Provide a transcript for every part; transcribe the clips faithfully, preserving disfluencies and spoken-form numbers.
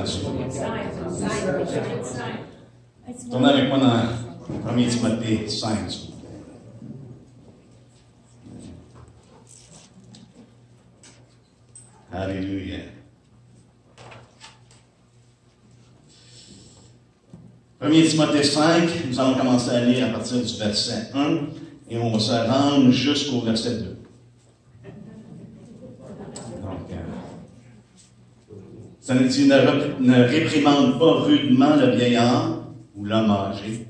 là-dessus. Tournez avec moi dans premier Timothée cinq. Alléluia. premier Timothée cinq, nous allons commencer à lire à partir du verset un et on va se rendre jusqu'au verset deux. Donc, euh, ça nous dit, ne, ne réprimande pas rudement le vieillard ou l'homme âgé,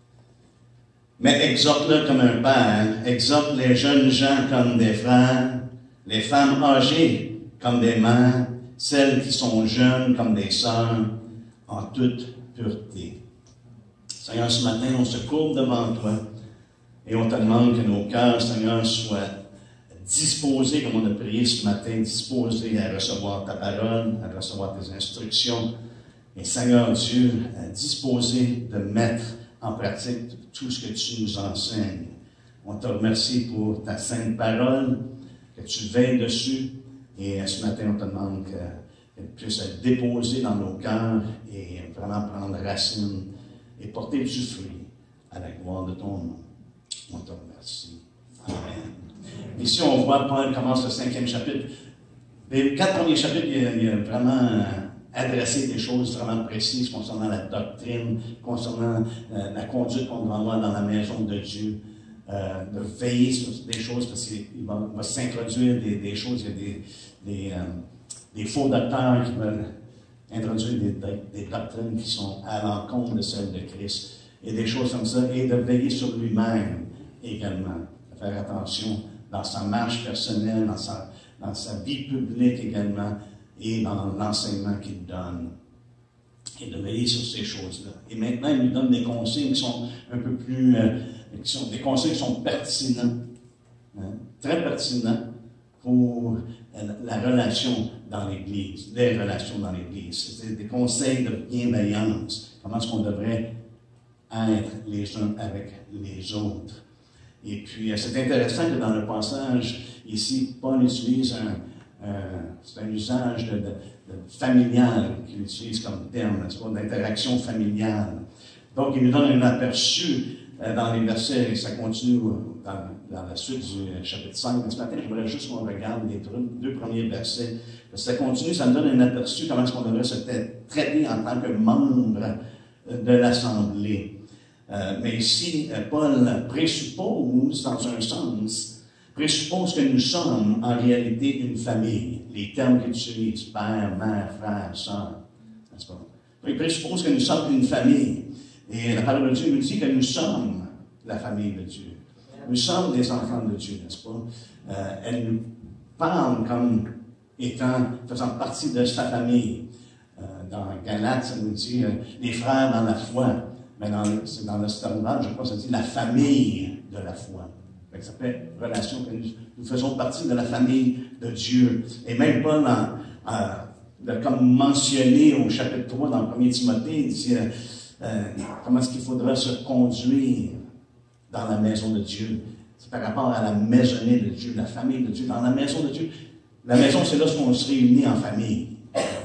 mais exhorte-le comme un père, exhorte les jeunes gens comme des frères, les femmes âgées comme des mères, celles qui sont jeunes comme des sœurs, en toute pureté. Seigneur, ce matin, on se courbe devant toi et on te demande que nos cœurs, Seigneur, soient disposés, comme on a prié ce matin, disposés à recevoir ta parole, à recevoir tes instructions. Et Seigneur Dieu, disposés de mettre en pratique tout ce que tu nous enseignes. On te remercie pour ta sainte parole, que tu veilles dessus. Et ce matin, on te demande qu'elle puisse être déposée dans nos cœurs et vraiment prendre racine et porter du fruit à la gloire de ton nom. On te remercie. Amen. Ici, on voit, Paul commence le cinquième chapitre. Les quatre premiers chapitres, il y a, il y a vraiment adressé des choses vraiment précises concernant la doctrine, concernant euh, la conduite qu'on doit avoir dans la maison de Dieu. Euh, de veiller sur des choses, parce qu'il va, va s'introduire des, des choses, il y a des, des, euh, des faux docteurs qui veulent introduire des, des doctrines qui sont à l'encontre de celles de Christ, et des choses comme ça, et de veiller sur lui-même également, de faire attention dans sa marche personnelle, dans sa, dans sa vie publique également, et dans l'enseignement qu'il donne, et de veiller sur ces choses-là. Et maintenant, il nous donne des consignes qui sont un peu plus... Euh, qui sont des conseils qui sont pertinents, hein, très pertinents pour la relation dans l'Église, les relations dans l'Église. C'est des conseils de bienveillance, comment est-ce qu'on devrait être les uns avec les autres. Et puis, c'est intéressant que dans le passage, ici, Paul utilise un, euh, c'est un usage de, de, de familial qu'il utilise comme terme, n'est-ce pas, d'interaction familiale. Donc, il nous donne un aperçu dans les versets, et ça continue dans, dans la suite du chapitre cinq. Mais ce matin, j'aimerais juste qu'on regarde les deux premiers versets. Ça continue, ça nous donne un aperçu comment est-ce qu'on devrait se traiter en tant que membre de l'Assemblée. Euh, mais ici, Paul présuppose, dans un sens, présuppose que nous sommes en réalité une famille. Les termes qu'il utilise, père, mère, frère, sœur, n'est-ce pas? Il présuppose que nous sommes une famille. Et la parole de Dieu nous dit que nous sommes la famille de Dieu. Nous sommes des enfants de Dieu, n'est-ce pas? Euh, elle nous parle comme étant, faisant partie de sa famille. Euh, dans Galates, ça nous dit euh, les frères dans la foi. Mais dans le, c'est dans le Sternbach, je crois que ça dit la famille de la foi. Donc, ça fait relation que nous, nous faisons partie de la famille de Dieu. Et même Paul, en, en, de, comme mentionné au chapitre trois dans le premier Timothée, il dit euh, euh, comment est-ce qu'il faudra se conduire dans la maison de Dieu. C'est par rapport à la maisonnée de Dieu, la famille de Dieu. Dans la maison de Dieu, la maison, c'est là qu'on se réunit en famille.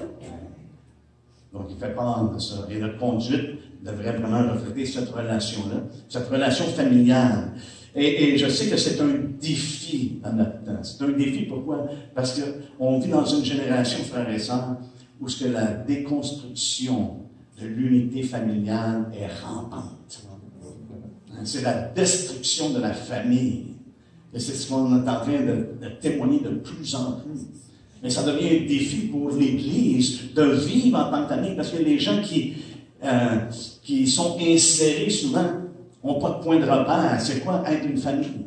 Donc, il fait part de ça. Et notre conduite devrait vraiment refléter cette relation-là, cette relation familiale. Et, et je sais que c'est un défi dans notre temps. C'est un défi, pourquoi? Parce qu'on vit dans une génération, frères et sœurs, où ce que la déconstruction de l'unité familiale est rampante. C'est la destruction de la famille. Et c'est ce qu'on est en train de, de témoigner de plus en plus. Mais ça devient un défi pour l'Église de vivre en tant que famille, parce que les gens qui, euh, qui sont insérés souvent n'ont pas de point de repère. C'est quoi être une famille?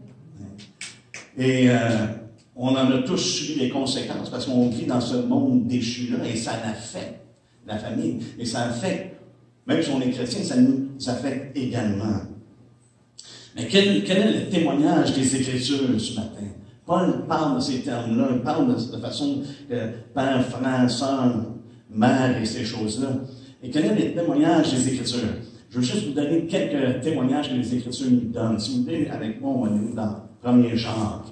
Et euh, on en a tous subi les conséquences, parce qu'on vit dans ce monde déchu-là, et ça affecte la famille. Et ça affecte, même si on est chrétien, ça nous affecte également. Mais quel, quel est le témoignage des Écritures ce matin? Paul parle de ces termes-là, il parle de, de façon que père, frère, sœur, mère et ces choses-là. Et quel est le témoignage des Écritures? Je veux juste vous donner quelques témoignages que les Écritures nous donnent. Si vous voulez, avec moi, on va aller dans premier Jacques.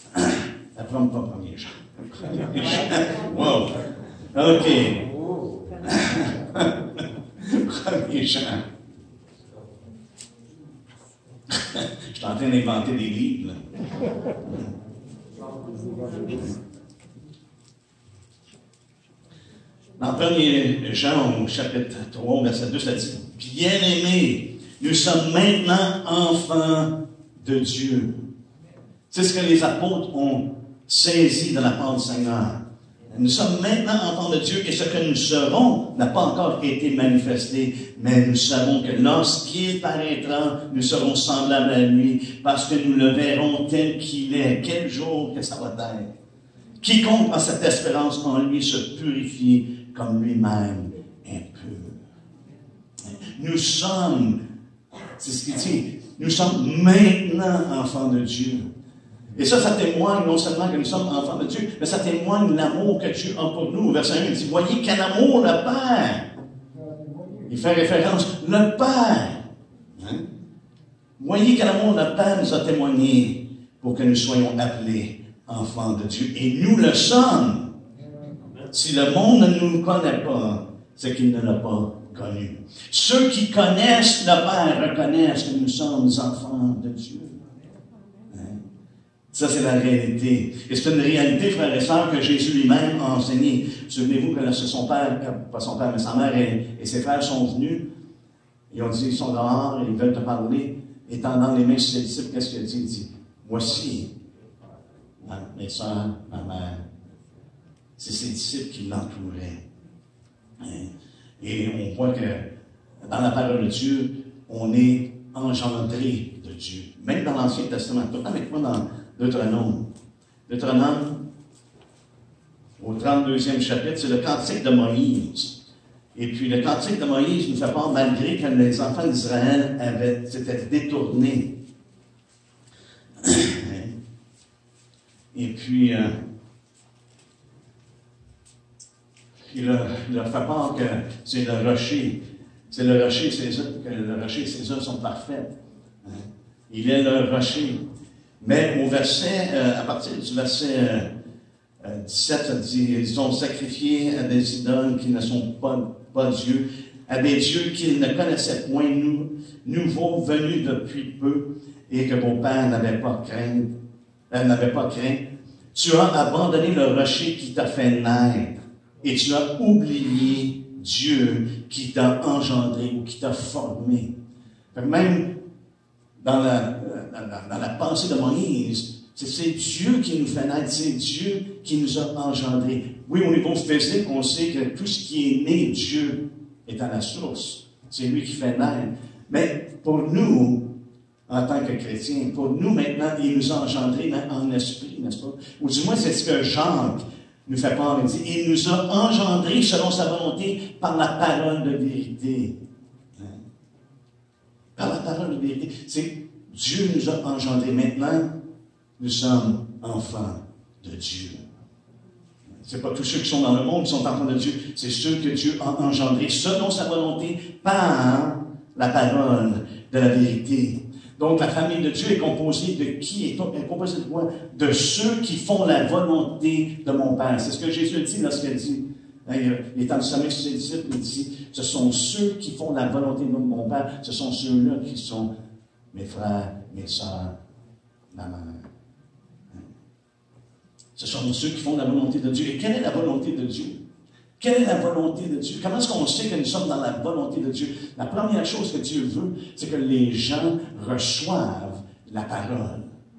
La première, pas premier Jacques. Wow! OK. les gens. Je suis en train d'inventer des livres, là. Dans premier Jean, au chapitre trois, verset deux, ça dit « Bien-aimés, nous sommes maintenant enfants de Dieu. » C'est ce que les apôtres ont saisi de la part du Seigneur. Nous sommes maintenant enfants de Dieu et ce que nous serons n'a pas encore été manifesté, mais nous savons que lorsqu'il paraîtra, nous serons semblables à lui parce que nous le verrons tel qu'il est. Quel jour que ça va être. Quiconque a cette espérance en lui se purifie comme lui-même est pur. Nous sommes, c'est ce qu'il dit, nous sommes maintenant enfants de Dieu. Et ça, ça témoigne non seulement que nous sommes enfants de Dieu, mais ça témoigne l'amour que Dieu a pour nous. Verset un, il dit, voyez quel amour le Père. Il fait référence, le Père. Hein? Voyez quel amour le Père nous a témoigné pour que nous soyons appelés enfants de Dieu. Et nous le sommes. Si le monde ne nous connaît pas, c'est qu'il ne l'a pas connu. Ceux qui connaissent le Père reconnaissent que nous sommes enfants de Dieu. Ça, c'est la réalité. Et c'est une réalité, frères et sœurs, que Jésus lui-même a enseigné. Souvenez-vous que c'est son père, pas son père, mais sa mère et, et ses frères sont venus. Ils ont dit, ils sont dehors, ils veulent te parler. Et tendant les mains sur ses disciples, qu'est-ce qu'il a dit? Il dit, voici mes sœurs, ma mère. C'est ses disciples qui l'entouraient. Et on voit que dans la parole de Dieu, on est engendré de Dieu. Même dans l'Ancien Testament. Pourtant, avec moi dans Deutéronome. Deutéronome, au trente-deuxième chapitre, c'est le cantique de Moïse. Et puis le cantique de Moïse nous fait part, malgré que les enfants d'Israël avaient s'étaient détournés. Et puis, euh, il, leur, il leur fait part que c'est le rocher. C'est le rocher, ses œuvres, que le rocher et ses œuvres sont parfaites. Il est le rocher. Mais au verset, euh, à partir du verset euh, dix-sept, ça dit, ils ont sacrifié à des idoles qui ne sont pas, pas Dieu, à des dieux qu'ils ne connaissaient point, nous, nouveaux venus depuis peu, et que vos pères n'avaient pas craint, euh, n'avaient pas craint. Tu as abandonné le rocher qui t'a fait naître, et tu as oublié Dieu qui t'a engendré ou qui t'a formé. Même Dans la, dans, dans la pensée de Moïse, c'est Dieu qui nous fait naître, c'est Dieu qui nous a engendrés. Oui, au niveau physique, on sait que tout ce qui est né, Dieu est à la source. C'est lui qui fait naître. Mais pour nous, en tant que chrétiens, pour nous maintenant, il nous a engendrés en esprit, n'est-ce pas? Ou du moins, c'est ce que Jacques nous fait part. Il dit, il nous a engendrés selon sa volonté par la parole de vérité. Par la parole de vérité. C'est Dieu nous a engendrés. Maintenant, nous sommes enfants de Dieu. Ce n'est pas tous ceux qui sont dans le monde qui sont enfants de Dieu. C'est ceux que Dieu a engendrés selon sa volonté par la parole de la vérité. Donc, la famille de Dieu est composée de qui? Est composée de quoi? De ceux qui font la volonté de mon Père. C'est ce que Jésus dit lorsqu'il dit. Il est en sommet sur ses disciples, il dit, ce sont ceux qui font la volonté de mon Père, ce sont ceux-là qui sont mes frères, mes sœurs, ma mère. Ce sont ceux qui font la volonté de Dieu. Et quelle est la volonté de Dieu? Quelle est la volonté de Dieu? Comment est-ce qu'on sait que nous sommes dans la volonté de Dieu? La première chose que Dieu veut, c'est que les gens reçoivent la parole.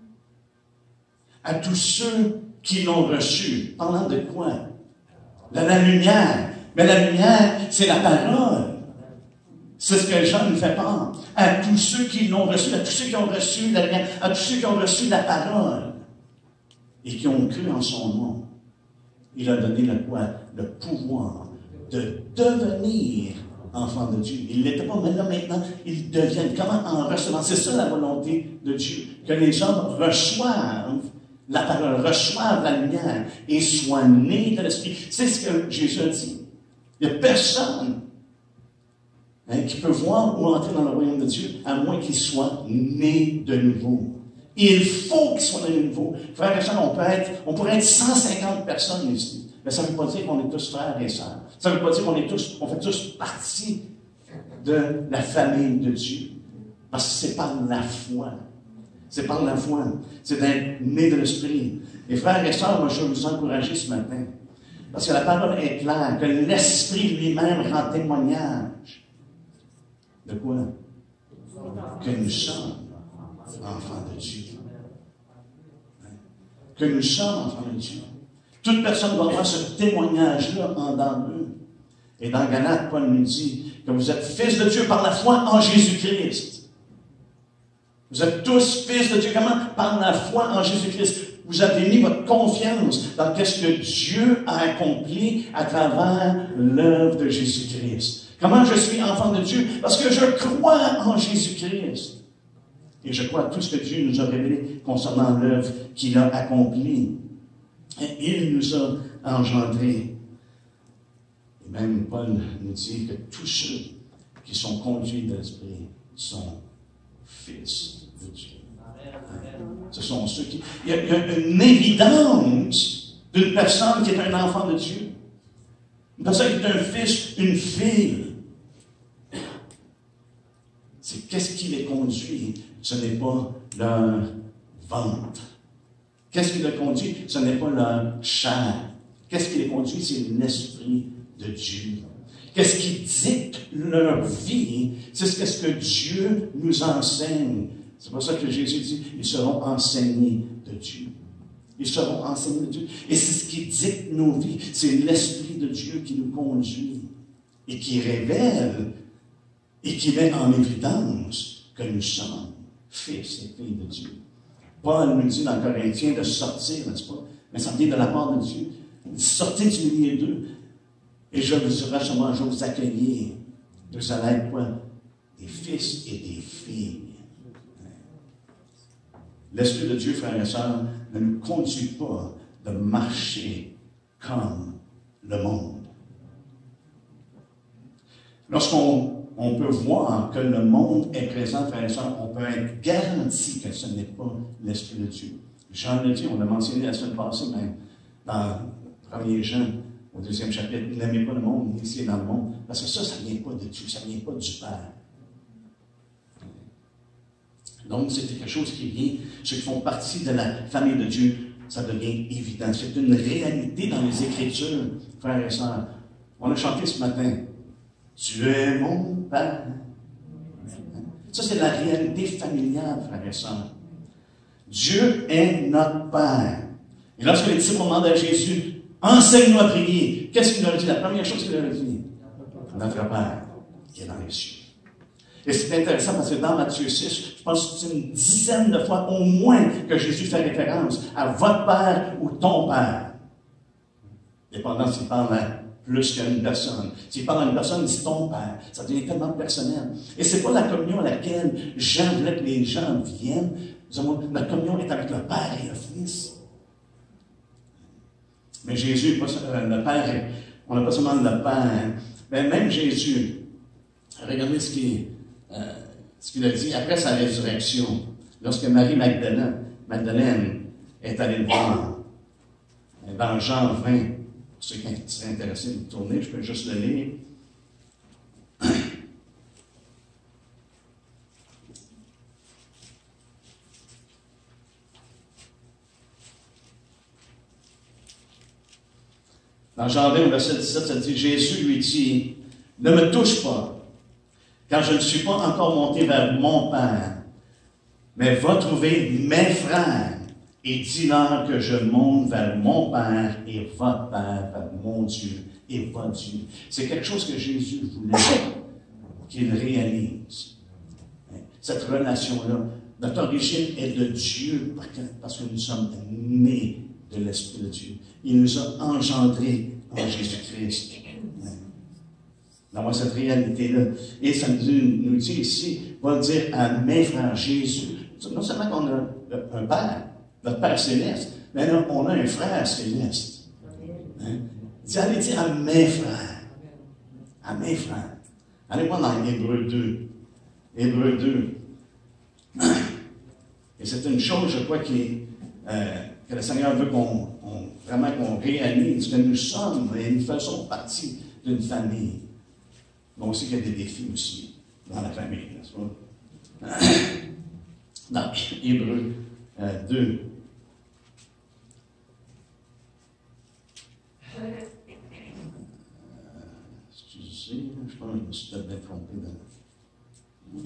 À tous ceux qui l'ont reçue, parlant de quoi? De la lumière. Mais la lumière, c'est la parole. C'est ce que Jean nous fait part. À tous ceux qui l'ont reçu, à tous ceux qui ont reçu la lumière, à tous ceux qui ont reçu la parole et qui ont cru en son nom, il a donné le quoi? Le pouvoir de devenir enfant de Dieu. Il n'était pas, mais là maintenant, ils deviennent. Comment en recevant? C'est ça la volonté de Dieu. Que les hommes reçoivent la parole, reçoivent la lumière et soient nés de l'Esprit. C'est ce que Jésus a dit. Il n'y a personne hein, qui peut voir ou entrer dans le royaume de Dieu à moins qu'il soit né de nouveau. Il faut qu'il soit né de nouveau. Frères et sœurs, on, peut être, on pourrait être cent cinquante personnes ici. Mais ça ne veut pas dire qu'on est tous frères et sœurs. Ça ne veut pas dire qu'on est tous, on fait tous partie de la famille de Dieu. Parce que c'est par la foi. C'est par la foi. C'est d'être né de l'Esprit. Et frères et sœurs, moi je veux vous encourager ce matin. Parce que la parole est claire, que l'Esprit lui-même rend témoignage. De quoi? Que nous sommes enfants de Dieu. Que nous sommes enfants de Dieu. Toute personne doit avoir ce témoignage-là en dedans d'eux. Et dans Galates, Paul nous dit que vous êtes fils de Dieu par la foi en Jésus-Christ. Vous êtes tous fils de Dieu. Comment? Par la foi en Jésus-Christ. Vous avez mis votre confiance dans ce que Dieu a accompli à travers l'œuvre de Jésus-Christ. Comment je suis enfant de Dieu? Parce que je crois en Jésus-Christ. Et je crois à tout ce que Dieu nous a révélé concernant l'œuvre qu'il a accomplie. Et il nous a engendrés. Et même Paul nous dit que tous ceux qui sont conduits de l'Esprit sont fils de Dieu. Ce sont ceux qui... Il y a, il y a une évidence d'une personne qui est un enfant de Dieu. Une personne qui est un fils, une fille. C'est qu'est-ce qui les conduit? Ce n'est pas leur ventre. Qu'est-ce qui les conduit? Ce n'est pas leur chair. Qu'est-ce qui les conduit? C'est l'Esprit de Dieu. Qu'est-ce qui dicte leur vie? C'est ce que Dieu nous enseigne. C'est pour ça que Jésus dit, ils seront enseignés de Dieu. Ils seront enseignés de Dieu. Et c'est ce qui dicte nos vies. C'est l'Esprit de Dieu qui nous conduit et qui révèle et qui met en évidence que nous sommes fils et filles de Dieu. Paul nous dit dans Corinthiens de sortir, n'est-ce pas? Mais ça vient de la part de Dieu. Sortez du milieu d'eux et je vous recevoir, je vais vous accueillir. Vous allez être quoi? Des fils et des filles. L'Esprit de Dieu, frères et sœurs, ne nous conduit pas de marcher comme le monde. Lorsqu'on on peut voir que le monde est présent, frères et sœurs, on peut être garanti que ce n'est pas l'Esprit de Dieu. Jean le dit, on l'a mentionné la semaine passée même, dans premier Jean, au deuxième chapitre, n'aimez pas le monde, ni ce qui est dans le monde, parce que ça, ça ne vient pas de Dieu, ça ne vient pas du Père. Donc, c'est quelque chose qui vient, ceux qui font partie de la famille de Dieu, ça devient évident. C'est une réalité dans les Écritures, frères et sœurs. On a chanté ce matin, « Tu es mon Père ». Ça, c'est la réalité familiale, frères et sœurs. Dieu est notre Père. Et lorsque les disciples ont demandé à Jésus, « Enseigne-nous à prier », qu'est-ce qu'il leur a dit? La première chose qu'il leur a dit, « Notre Père qui est dans les cieux ». Et c'est intéressant parce que dans Matthieu six, je pense que c'est une dizaine de fois au moins que Jésus fait référence à votre Père ou ton Père. Dépendant s'il parle à plus qu'à une personne. S'il parle à une personne, il dit ton Père. Ça devient tellement personnel. Et c'est pas la communion à laquelle Jean voulait que les gens viennent. La communion est avec le Père et le Fils. Mais Jésus, le Père, on n'a pas seulement le Père, mais même Jésus, regardez ce qui Euh, ce qu'il a dit après sa résurrection, lorsque Marie Magdalène, Magdalène est allée le voir, dans Jean vingt, pour ceux qui seraient intéressés de tourner, je peux juste le lire. Dans Jean vingt, au verset dix-sept, ça dit, Jésus lui dit, « Ne me touche pas, car je ne suis pas encore monté vers mon Père, mais va trouver mes frères et dis-leur que je monte vers mon Père et votre Père, vers mon Dieu et votre Dieu. » C'est quelque chose que Jésus voulait qu'il réalise. Cette relation-là, notre origine est de Dieu parce que nous sommes nés de l'Esprit de Dieu. Il nous a engendrés en Jésus-Christ. D'avoir cette réalité-là. Et ça nous, nous dit ici, va dire à mes frères Jésus, non seulement qu'on a un Père, notre Père céleste, mais là, on a un frère céleste. Hein? Il dit, allez dire à mes frères. À mes frères. Allez voir dans Hébreux deux. Hébreux deux. Et c'est une chose, je crois, qui, euh, que le Seigneur veut qu'on on, vraiment qu'on réalise, que nous sommes et nous faisons partie d'une famille. Mais on sait qu'il y a des défis aussi. dans la famille, n'est-ce pas? Dans Hébreux euh, deux. Euh, excusez, je pense que je me suis peut-être trompé dans...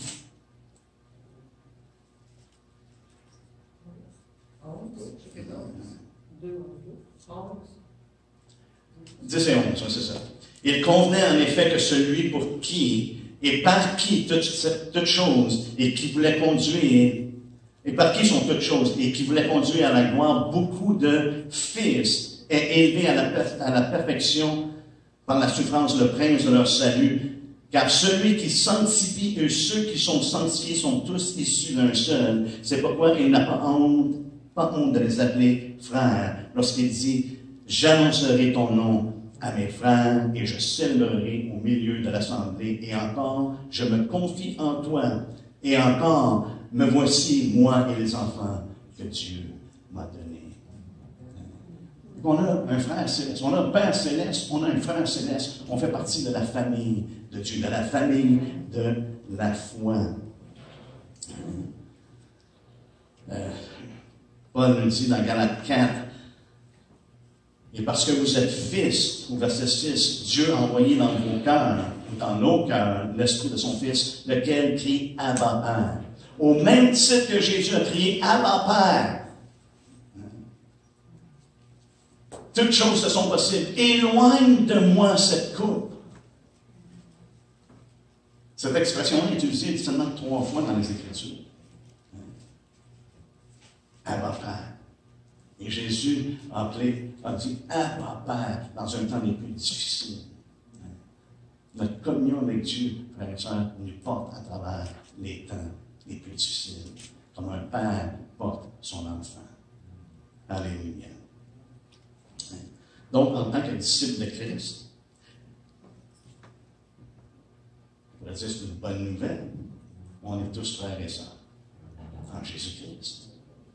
dix et onze, c'est ça. Il convenait en effet que celui pour qui et par qui toutes toute choses et qui voulait conduire, et par qui sont toutes choses et qui voulait conduire à la gloire beaucoup de fils est élevé à la, à la perfection par la souffrance, le prince de leur salut. Car celui qui sanctifie et ceux qui sont sanctifiés sont tous issus d'un seul. C'est pourquoi il n'a pas honte, pas honte de les appeler frères. Lorsqu'il dit, j'annoncerai ton nom à mes frères et je célébrerai au milieu de l'assemblée. Et encore, je me confie en toi. Et encore, me voici, moi et les enfants que Dieu m'a donnés. On a un frère céleste, on a un Père céleste, on a un frère céleste. On fait partie de la famille de Dieu, de la famille de la foi. Euh, Paul nous dit dans Galates quatre, et parce que vous êtes fils, au verset six, Dieu a envoyé dans vos cœurs, ou dans nos cœurs, l'esprit de son Fils, lequel crie Abba Père. Au même titre que Jésus a crié Abba Père. Toutes choses te sont possibles. Éloigne de moi cette coupe. Cette expression est utilisée seulement trois fois dans les Écritures. Abba Père. Et Jésus a, appelé, a dit Abba Père dans un temps les plus difficiles. Notre communion avec Dieu, frères et sœurs, nous porte à travers les temps les plus difficiles, comme un père porte son enfant. Alléluia. Donc, en tant que disciple de Christ, on pourrait dire que c'est une bonne nouvelle. On est tous frères et sœurs en Jésus-Christ.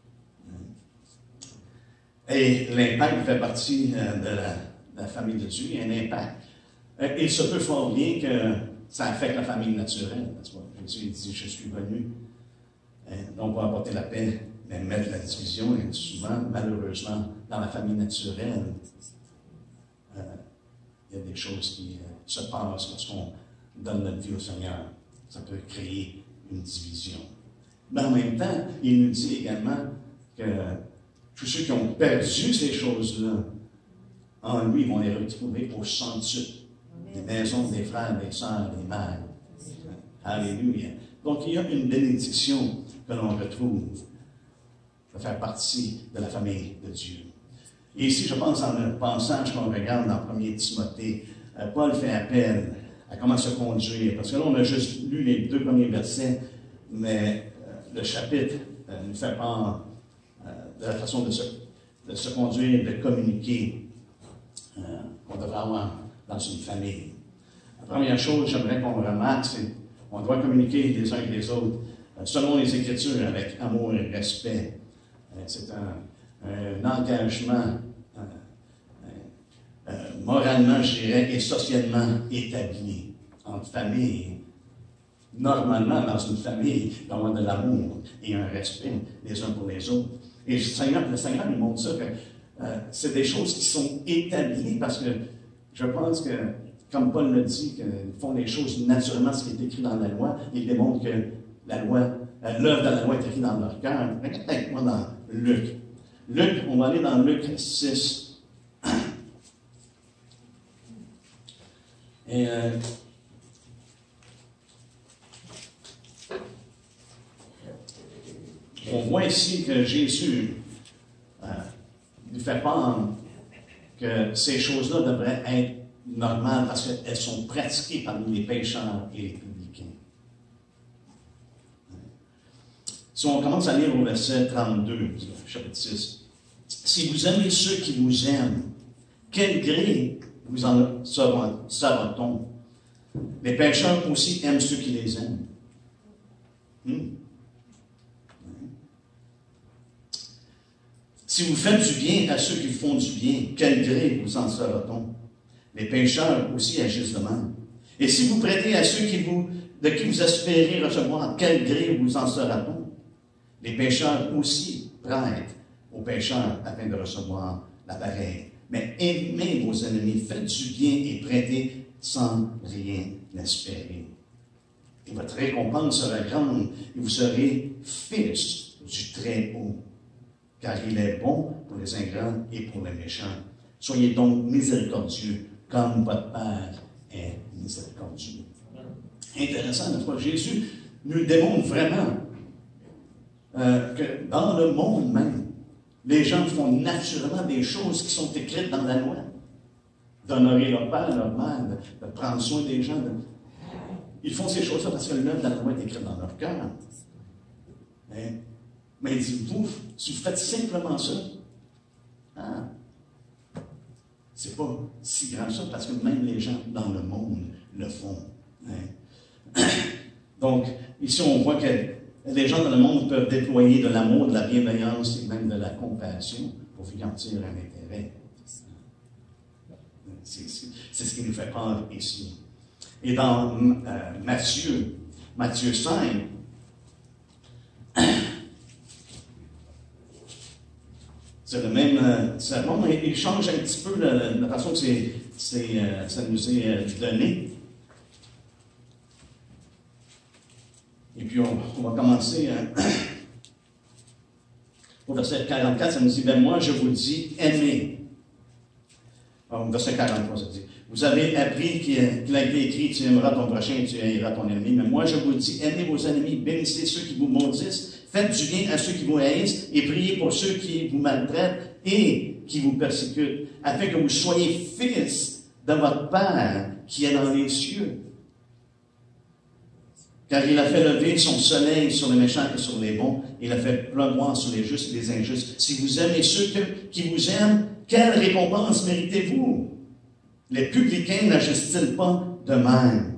Et l'impact fait partie de la, de la famille de Dieu. Il y a un impact. Il se peut fort bien que ça affecte la famille naturelle. Jésus dit, je suis venu non pas apporter la paix, mais mettre la division. Et souvent, malheureusement, dans la famille naturelle, euh, il y a des choses qui euh, se passent lorsqu'on donne notre vie au Seigneur. Ça peut créer une division. Mais en même temps, il nous dit également que tous ceux qui ont perdu ces choses-là, en lui, vont les retrouver au centuple. Des maisons, des frères, des sœurs, des mères. Alléluia. Donc, il y a une bénédiction que l'on retrouve de faire partie de la famille de Dieu. Et ici, je pense, en le passage qu'on regarde dans premier Timothée, euh, Paul fait appel à comment se conduire. Parce que là, on a juste lu les deux premiers versets, mais euh, le chapitre euh, nous fait part euh, de la façon de se, de se conduire, de communiquer euh, qu'on devrait avoir dans une famille. La première chose, j'aimerais qu'on remarque, c'est qu'on doit communiquer les uns avec les autres euh, selon les Écritures, avec amour et respect. Euh, c'est un, un engagement euh, euh, moralement, je dirais, et socialement établi entre familles. Normalement, dans une famille, il doit y avoir de l'amour et un respect les uns pour les autres. Et le Seigneur, le Seigneur nous montre ça, que euh, c'est des choses qui sont établies parce que je pense que, comme Paul le dit, qu'ils font les choses naturellement, ce qui est écrit dans la loi. Il démontre que la loi, euh, l'œuvre de la loi est écrite dans leur cœur. Regardez avec moi dans Luc. Luc, on va aller dans Luc six. Et euh, on voit ici que Jésus euh, nous fait part que ces choses-là devraient être normales parce qu'elles sont pratiquées parmi les pécheurs et les publicains. Si on commence à lire au verset trente-deux, chapitre six, « Si vous aimez ceux qui vous aiment, quel gré vous en sera-t-on? Les pécheurs aussi aiment ceux qui les aiment. Hmm. Si vous faites du bien à ceux qui font du bien, quel gré vous en sera-t-on? Les pécheurs aussi agissent de même. Et si vous prêtez à ceux qui vous de qui vous espérez recevoir, quel gré vous en sera-t-on? Les pécheurs aussi prêtent aux pécheurs afin de recevoir la pareille. Mais aimez vos ennemis, faites du bien et prêtez sans rien espérer. Et votre récompense sera grande et vous serez fils du Très-Haut. Car il est bon pour les ingrats et pour les méchants. Soyez donc miséricordieux comme votre Père est miséricordieux. Intéressant, n'est-ce pas? Jésus nous démontre vraiment euh, que dans le monde même, les gens font naturellement des choses qui sont écrites dans la loi. D'honorer leur père, leur mère, de, de prendre soin des gens. De... Ils font ces choses-là parce que l'œuvre de la loi est écrite dans leur cœur. Hein? Mais dites-vous, si vous faites simplement ça, ah, c'est pas si grand ça parce que même les gens dans le monde le font. Hein? Donc, ici, on voit que les gens dans le monde peuvent déployer de l'amour, de la bienveillance et même de la compassion pour y en tirer un intérêt. C'est ce qui nous fait peur ici. Et dans euh, Matthieu, Matthieu cinq, c'est le même euh, sermon, mais il change un petit peu la, la façon que c'est, c'est, euh, ça nous est euh, donné. Et puis, on, on va commencer hein, au verset quarante-quatre, ça nous dit, « Ben moi, je vous dis, aimez. » Au verset quarante-trois, ça dit, « Vous avez appris qu'il, qu'il a été écrit, tu aimeras ton prochain et tu haïras ton ennemi. Mais moi, je vous dis, aimez vos ennemis, bénissez ceux qui vous maudissent, faites du bien à ceux qui vous haïssent et priez pour ceux qui vous maltraitent et qui vous persécutent, afin que vous soyez fils de votre Père qui est dans les cieux. Car il a fait lever son soleil sur les méchants et sur les bons. Il a fait pleuvoir sur les justes et les injustes. Si vous aimez ceux que, qui vous aiment, quelle récompense méritez-vous? Les publicains n'agissent-ils pas de même?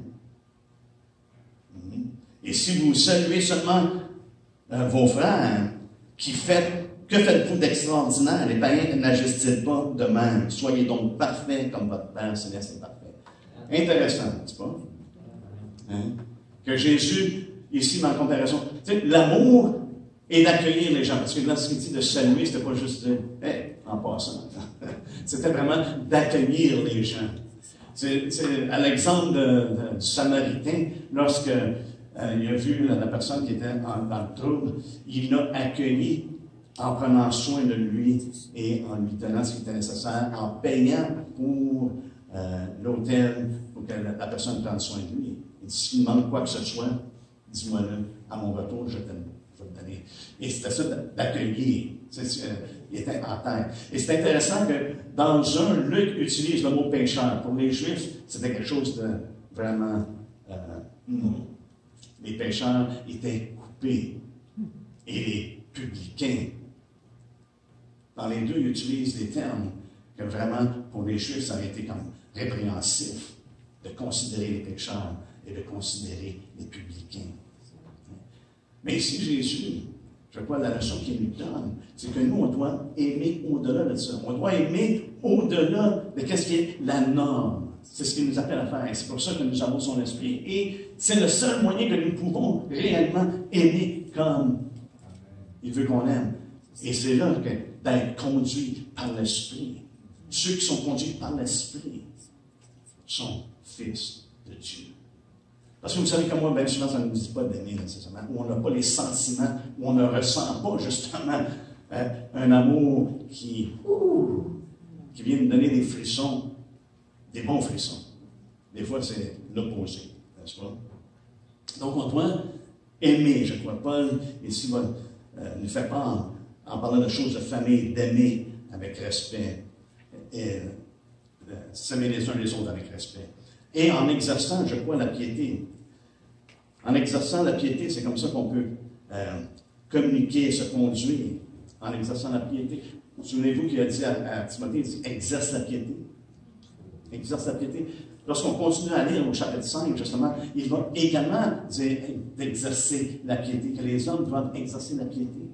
Et si vous saluez seulement euh, vos frères, qui faites, que faites-vous d'extraordinaire? Les païens n'agissent-ils pas de même? Soyez donc parfaits comme votre Père céleste est parfait. Intéressant, n'est-ce pas? Hein? Que Jésus, ici, dans la comparaison, l'amour est d'accueillir les gens. Parce que là, ce qu'il dit de saluer, c'était pas juste de « hey, en passant ». C'était vraiment d'accueillir les gens. C'est, c'est à l'exemple de, de, du Samaritain, lorsque euh, il a vu la, la personne qui était en, dans le trouble, il l'a accueilli en prenant soin de lui et en lui donnant ce qui était nécessaire, en payant pour euh, l'hôtel, pour que la, la personne prenne soin de lui. Il dit, s'il demande quoi que ce soit, dis-moi-le, à mon retour, je vais te le donner. Et c'était ça d'accueillir. Il était en terre. Et c'est intéressant que dans un, Luc utilise le mot pécheur. Pour les Juifs, c'était quelque chose de vraiment... Euh, mm. Les pécheurs étaient coupés. Et les publicains. Dans les deux, ils utilisent des termes que vraiment, pour les Juifs, ça aurait été comme répréhensif de considérer les pécheurs et de considérer les publicains. Mais ici, Jésus, je crois, la leçon qu'il nous donne, c'est que nous, on doit aimer au-delà de ça. On doit aimer au-delà de ce qui est la norme. C'est ce qu'il nous appelle à faire. C'est pour ça que nous avons son esprit. Et c'est le seul moyen que nous pouvons réellement aimer comme il veut qu'on aime. Et c'est là que d'être conduit par l'esprit. Ceux qui sont conduits par l'esprit sont fils de Dieu. Parce que vous savez comme moi, bien souvent, ça ne nous dit pas d'aimer nécessairement, où on n'a pas les sentiments, où on ne ressent pas justement euh, un amour qui, ouh, qui vient nous donner des frissons, des bons frissons. Des fois, c'est l'opposé, n'est-ce pas? Donc, on doit aimer, je crois. Paul, ici, va, euh, nous fait part, en parlant de choses de famille, d'aimer avec respect, et euh, s'aimer les uns les autres avec respect. Et en exerçant, je crois, la piété. En exerçant la piété, c'est comme ça qu'on peut euh, communiquer, se conduire. En exerçant la piété. Souvenez-vous qu'il a dit à, à Timothée, il dit, exerce la piété. Exerce la piété. Lorsqu'on continue à lire au chapitre cinq, justement, il va également dire d'exercer la piété, que les hommes doivent exercer la piété.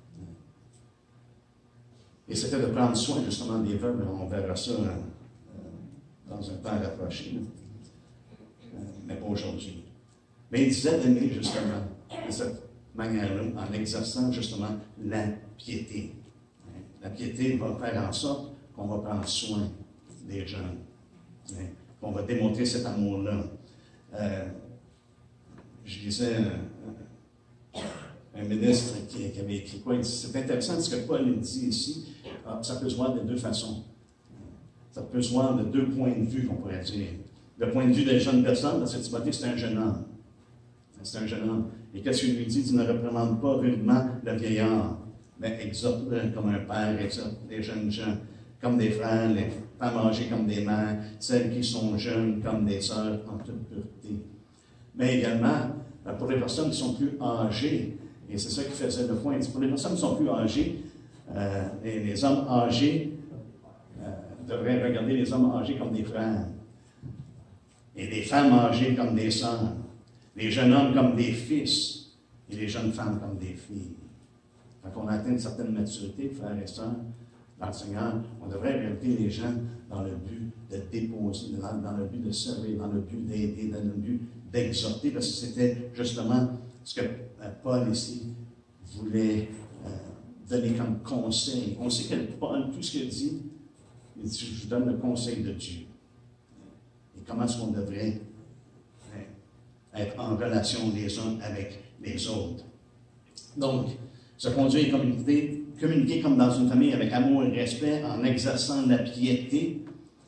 Et c'était de prendre soin, justement, des veuves. On verra ça euh, dans un temps rapproché. Euh, mais pas aujourd'hui. Mais il disait d'aimer justement de cette manière-là, en exerçant justement la piété. La piété va faire en sorte qu'on va prendre soin des jeunes, qu'on va démontrer cet amour-là. Euh, je disais un, un ministre qui, qui avait écrit quoi? C'est intéressant ce que Paul dit ici. Alors, ça peut se voir de deux façons. Ça peut se voir de deux points de vue, qu'on pourrait dire. Le point de vue des jeunes personnes, parce que Timothée, c'est un jeune homme. C'est un jeune homme. Et qu'est-ce qu'il lui dit? Il ne représente pas rudement le vieillard, mais exhorte-le comme un père, exhorte les jeunes gens comme des frères, les femmes âgées comme des mères, celles qui sont jeunes comme des sœurs en toute pureté. Mais également, pour les personnes qui sont plus âgées, et c'est ça qui faisait le point, pour les personnes qui sont plus âgées, euh, les, les hommes âgés euh, devraient regarder les hommes âgés comme des frères, et les femmes âgées comme des sœurs, les jeunes hommes comme des fils, et les jeunes femmes comme des filles. Quand on atteint une certaine maturité, frères et sœurs, dans le Seigneur, on devrait regarder les gens dans le but de déposer, dans, dans le but de servir, dans le but d'aider, dans le but d'exhorter, parce que c'était justement ce que euh, Paul ici voulait euh, donner comme conseil. On sait que Paul, tout ce qu'il dit, il dit, je vous donne le conseil de Dieu. Et comment est-ce qu'on devrait hein, être en relation les uns avec les autres. Donc, se conduire et communiquer, communiquer comme dans une famille avec amour et respect, en exerçant la piété,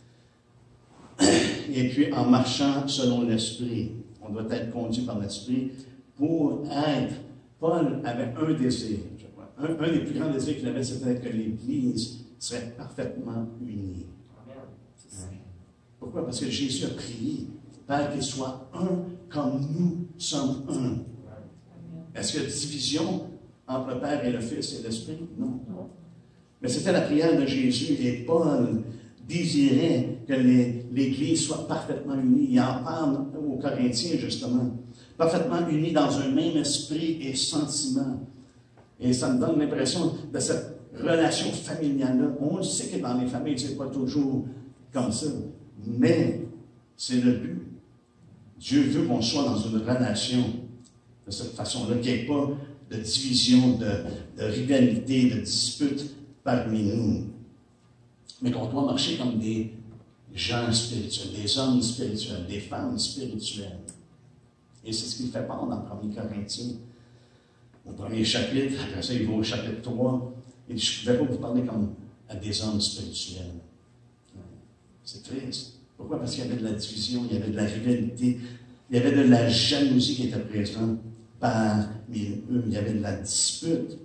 et puis en marchant selon l'Esprit. On doit être conduit par l'Esprit pour être. Paul avait un désir, je crois. Un, un des plus grands désirs qu'il avait, c'était que l'Église serait parfaitement unie. Hein? Pourquoi? Parce que Jésus a prié, Père, qu'il soit un comme nous sommes un. Est-ce qu'il y a division entre le Père et le Fils et l'Esprit? Non. Mais c'était la prière de Jésus et Paul désirait que l'Église soit parfaitement unie. Il en parle aux Corinthiens, justement. Parfaitement unie dans un même esprit et sentiment. Et ça me donne l'impression de cette relation familiale-là. On sait que dans les familles, ce n'est pas toujours comme ça. Mais c'est le but. Dieu veut qu'on soit dans une relation de cette façon-là, qu'il n'y ait pas de division, de, de rivalité, de dispute parmi nous. Mais qu'on doit marcher comme des gens spirituels, des hommes spirituels, des femmes spirituelles. Et c'est ce qu'il fait part dans le premier Corinthiens. Au premier chapitre, après ça, il va au chapitre trois. Il dit, je ne vais pas vous parler comme à des hommes spirituels. C'est triste. Pourquoi? Parce qu'il y avait de la division, il y avait de la rivalité, il y avait de la jalousie qui était présente parmi eux, il y avait de la dispute.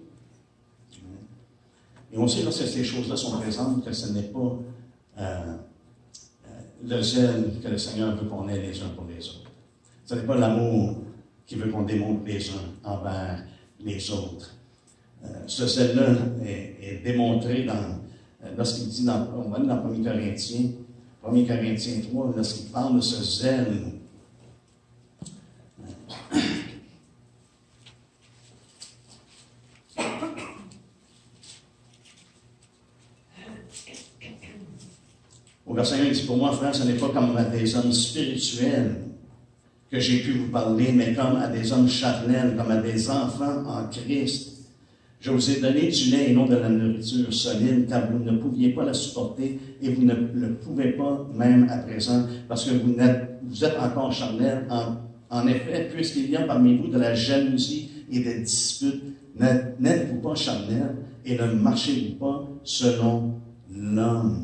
Et on sait, lorsque ces choses-là sont présentes, que ce n'est pas euh, le zèle que le Seigneur veut qu'on ait les uns pour les autres. Ce n'est pas l'amour qui veut qu'on démontre les uns envers les autres. Euh, ce zèle-là est, est démontré dans, euh, lorsqu'il dit, dans, on va aller dans premier Corinthiens, premier Corinthiens trois, lorsqu'il parle de ce zèle. Au verset un, il dit, pour moi, frère, ce n'est pas comme à des hommes spirituels que j'ai pu vous parler, mais comme à des hommes charnels, comme à des enfants en Christ. Je vous ai donné du lait et non de la nourriture solide, car vous ne pouviez pas la supporter et vous ne le pouvez pas même à présent, parce que vous êtes, vous êtes encore charnels. En, en effet, puisqu'il y a parmi vous de la jalousie et des disputes, n'êtes-vous pas charnels et ne marchez-vous pas selon l'homme?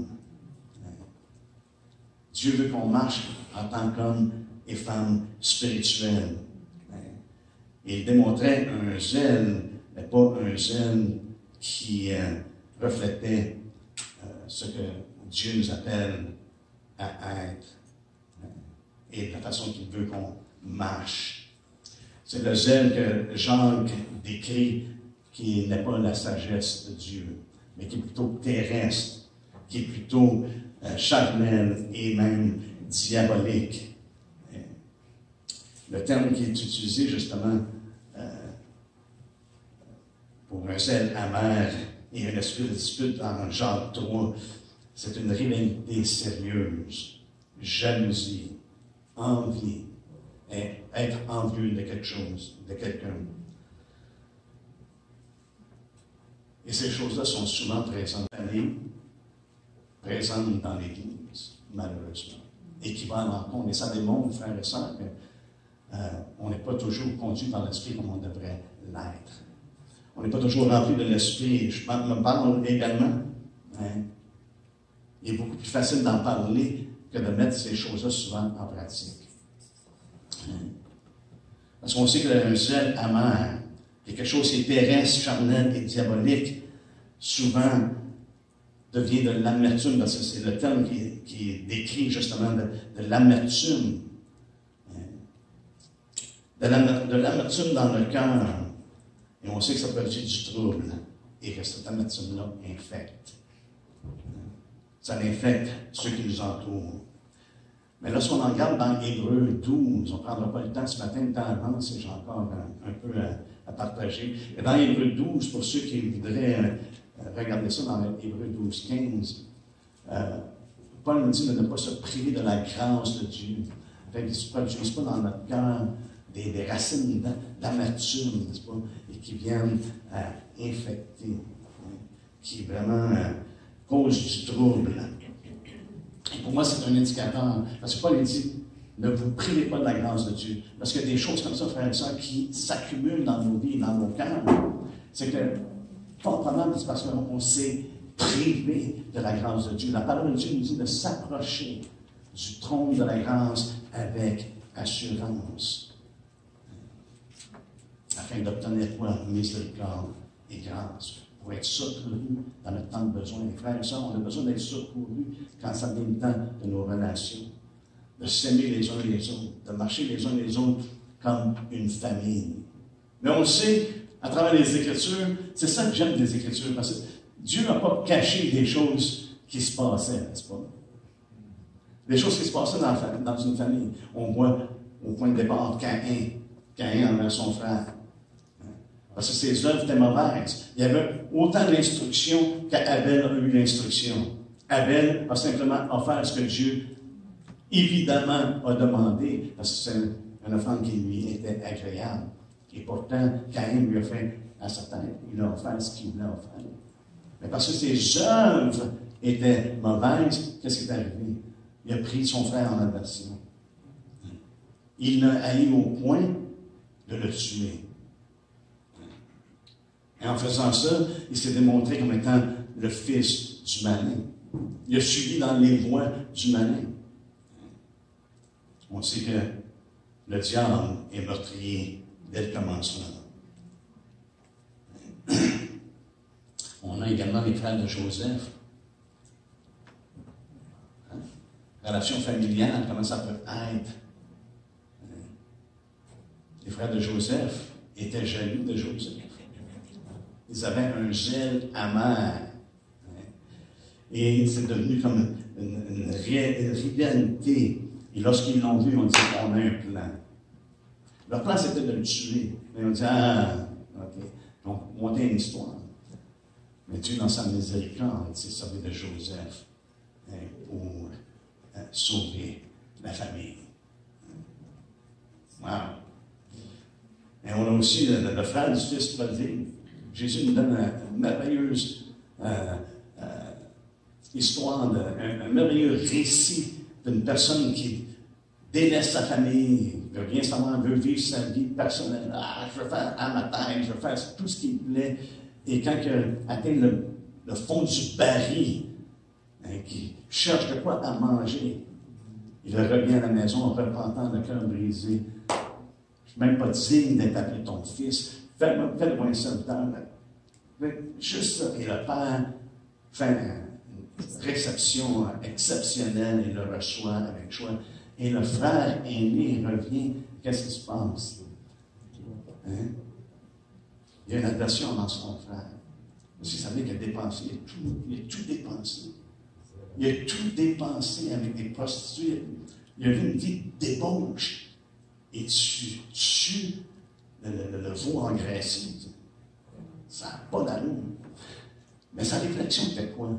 Dieu veut qu'on marche en tant qu'homme et femme spirituels. Et il démontrait un zèle, mais pas un zèle qui euh, reflétait euh, ce que Dieu nous appelle à être et la façon qu'il veut qu'on marche. C'est le zèle que Jacques décrit qui n'est pas la sagesse de Dieu, mais qui est plutôt terrestre, qui est plutôt Euh, charnel et même diabolique. Euh, le terme qui est utilisé justement euh, pour un zèle amer et un esprit de dispute dans Jacques trois, c'est une rivalité sérieuse, jalousie, envie, et être envieux de quelque chose, de quelqu'un. Et ces choses-là sont souvent présentes dans les présentes dans l'Église, malheureusement, et qui vont à l'encontre. Et ça démontre, frères et sœurs, qu'on euh, n'est pas toujours conduit par l'Esprit comme on devrait l'être. On n'est pas toujours rempli de l'Esprit. Je me parle également. Hein, il est beaucoup plus facile d'en parler que de mettre ces choses-là souvent en pratique. Hein. Parce qu'on sait que le zèle amer, quelque chose qui est terrestre, charnel et diabolique, souvent devient de l'amertume, parce que c'est le terme qui, qui décrit justement de, de l'amertume. De l'amertume dans le cœur. Et on sait que ça peut être du trouble. Et que cette amertume-là infecte. Ça infecte ceux qui nous entourent. Mais lorsqu'on en regarde dans Hébreux douze, on ne prendra pas le temps ce matin, le temps avance, et j'ai encore un, un peu à, à partager. Et dans Hébreux douze, pour ceux qui voudraient euh, regarder ça dans Hébreux douze, quinze, euh, Paul nous dit de ne pas se priver de la grâce de Dieu. Fait qu'il ne se produise pas dans notre cœur des, des racines d'amertume, n'est-ce pas, et qui viennent à infecter, hein, qui vraiment euh, causent du trouble. Et pour moi, c'est un indicateur. Parce que Paul dit, ne vous privez pas de la grâce de Dieu. Parce qu'il y a des choses comme ça, frères et sœurs, qui s'accumulent dans nos vies, dans nos cœurs. C'est que, fort probablement, c'est parce qu'on s'est privé de la grâce de Dieu. La parole de Dieu nous dit de s'approcher du trône de la grâce avec assurance, afin d'obtenir quoi? Miséricorde et grâce. Pour être secourus dans notre temps de besoin. Les frères et sœurs, on a besoin d'être secourus quand ça vient le temps de nos relations, de s'aimer les uns les autres, de marcher les uns les autres comme une famille. Mais on le sait, à travers les Écritures, c'est ça que j'aime des Écritures, parce que Dieu n'a pas caché des choses qui se passaient, n'est-ce pas? Des choses qui se passaient dans, dans une famille. On voit au point de départ Caïn, Caïn envers son frère. Parce que ses œuvres étaient mauvaises. Il y avait autant d'instruction qu'Abel a eu l'instruction. Abel a simplement offert ce que Dieu, évidemment, a demandé, parce que c'est une offrande qui lui était agréable. Et pourtant, Caïn lui a fait à sa tête, il a offert ce qu'il voulait offrir. Mais parce que ses œuvres étaient mauvaises, qu'est-ce qui est arrivé? Il a pris son frère en aversion. Il l'a haï au point de le tuer. Et en faisant ça, il s'est démontré comme étant le fils du malin. Il a suivi dans les voies du malin. On sait que le diable est meurtrier dès le commencement. On a également les frères de Joseph. Hein? Relation familiale, comment ça peut être? Les frères de Joseph étaient jaloux de Joseph. Ils avaient un zèle amer. Et c'est devenu comme une, une, ré, une rivalité. Et lorsqu'ils l'ont vu, on dit on a un plan. Leur plan, c'était de le tuer. Mais on dit ah, ok. Donc, monter une histoire. Mais Dieu, dans sa miséricorde, s'est servi de Joseph hein, pour euh, sauver la famille. Wow. Et on a aussi le, le frère du fils prodigue. Jésus nous donne une merveilleuse euh, euh, histoire, de, un, un merveilleux récit d'une personne qui délaisse sa famille, veut rien savoir, veut vivre sa vie personnelle. Ah, je veux faire à ma tête, je veux faire tout ce qui me plaît. Et quand il atteint le, le fond du baril, hein, qui cherche de quoi à manger, il revient à la maison repentant, le cœur brisé. Je ne suis même pas digne d'être appelé ton fils. Fais-moi fais un serviteur. Juste ça. Et le père fait une réception exceptionnelle et le reçoit avec joie. Et le frère aîné revient. Qu'est-ce qui se passe? Hein? Il y a une aversion dans son frère. Vous savez qu'il a dépensé, il a tout, il a tout dépensé. Il a tout dépensé avec des prostituées. Il a eu une vie de débauche. Et tu tues le, le, le veau engraissé. Ça n'a pas d'allure. Mais sa réflexion était quoi?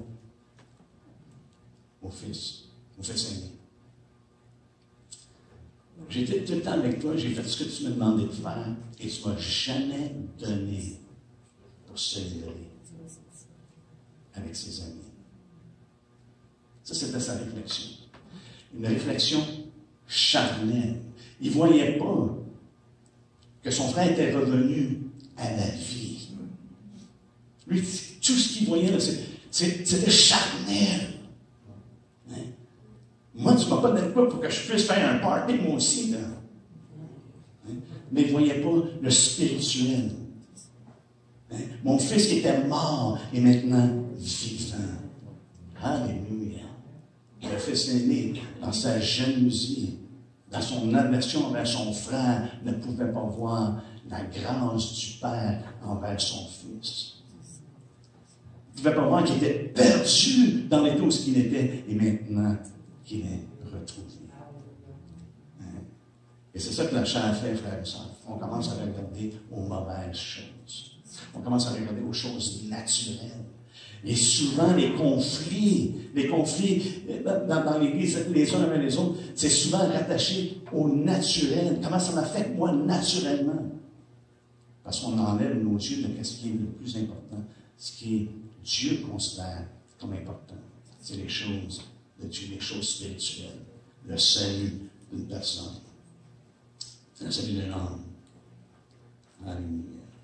Au fils, au fils aîné. J'étais tout le temps avec toi, j'ai fait ce que tu me demandais de faire, et tu ne m'as jamais donné pour célébrer avec ses amis. Ça, c'était sa réflexion. Une réflexion charnelle. Il ne voyait pas que son frère était revenu à la vie. Lui, tout ce qu'il voyait, c'était charnel. Hein? Moi, tu ne m'as pas donné quoi pour que je puisse faire un party, moi aussi. Là. Hein? Mais il ne voyait pas le spirituel. Hein? Mon fils qui était mort est maintenant vivant. Alléluia. Le fils aîné, dans sa jalousie, dans son aversion envers son frère, ne pouvait pas voir la grâce du Père envers son fils. Il ne pouvait pas voir qu'il était perdu dans l'état où il était, et maintenant qu'il est retrouvé. Hein? Et c'est ça que la chair fait, frères et sœurs. On commence à regarder aux mauvaises choses. On commence à regarder aux choses naturelles. Et souvent, les conflits, les conflits dans, dans l'Église, les uns avec les autres, c'est souvent rattaché au naturel. Comment ça m'affecte, moi, naturellement? Parce qu'on enlève nos yeux de ce qui est le plus important, ce qui Dieu considère comme important. C'est les choses de Dieu, les choses spirituelles, le salut d'une personne. C'est le salut de l'âme. Alléluia.